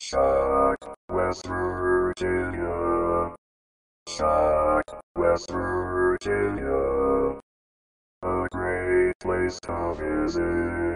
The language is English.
Shock, West Virginia. Shock, West Virginia. A great place to visit.